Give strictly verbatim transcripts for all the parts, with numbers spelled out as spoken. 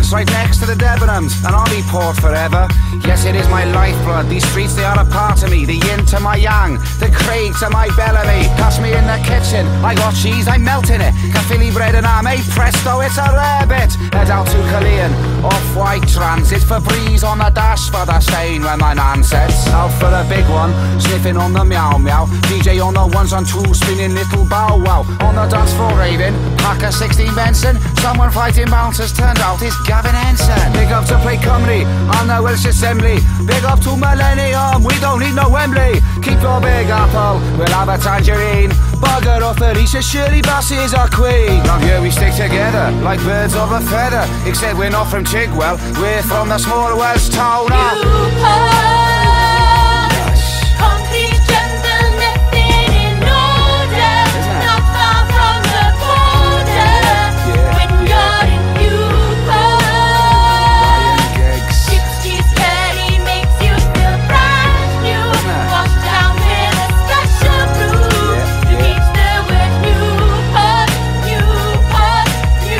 Banks, right next to the Debenhams, and I'll be port forever. Yes, it is my lifeblood. These streets, they are a part of me. The yin to my yang, the Craig to my Bellamy. Pass me in the kitchen, I got cheese, I'm melting it. Caffili bread and ham, hey presto, it's a rarebit. Head out to Cullinan, off-white transit. Febreze on the dash for the stain when my nan sets. Out for the big one, sniffing on the meow meow. D J on the ones on two, spinning little bow wow. On the dance floor raving, pack of sixteen Benson. Someone fighting bouncers, turned out it's Gavin Henson. Big up to Play Cymru on the Welsh Assembly. Big up to Millennium, we don't need no Wembley. Keep your big apple, we'll have a tangerine. Bugger off Alicia, Shirley Bassey is our queen. Round here we stick together, like birds of a feather. Except we're not from Chigwell, we're from the small Welsh town of Newport. Concrete jungle, nothing in order. Not far from the border. When you're in Newport, sixties Kerry makes you feel brand new. Washed down with a special brew. To reach the word Newport, Newport,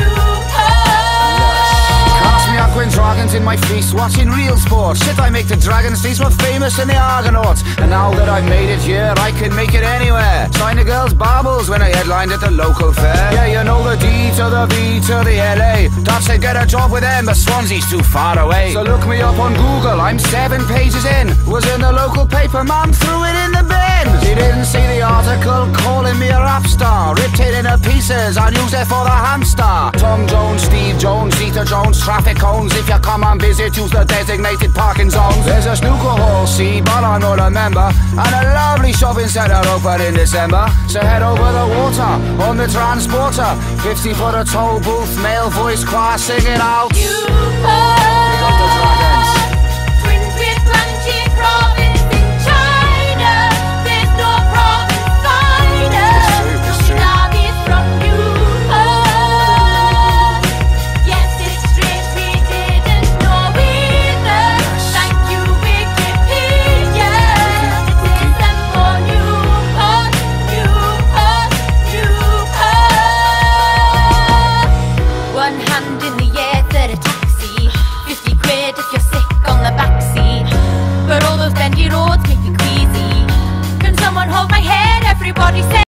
Newport. Cast me Aquin dragons in my feast, watching real sport. Shit, I make the Dragons Feast more famous than the Argonauts. And now that I've made it here, I can make it anywhere. Sign the girls' baubles when I headlined at the local fair. Yeah, you know the D to the B to the L A. Dad said get a job with them, but Swansea's too far away. So look me up on Google, I'm seven pages in. Was in the local paper, mum threw it in the bin. She didn't see the article calling me a rap star. Ripped it into pieces and used it for the hamster. Tom Jones, Steve Jones, Zeta Jones, traffic cones. If you come and visit, use the designated parking zones. There's a snooker hall, see, but I'm not a member. And a lovely shopping centre open in December. So head over the water on the transporter. fifty for the toll booth, male voice choir singing out Newport.